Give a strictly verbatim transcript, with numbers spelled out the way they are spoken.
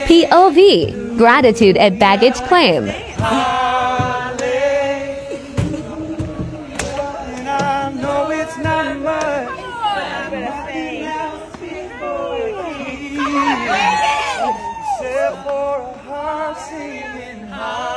P O V, gratitude at baggage claim. For a heart singing hallelujah.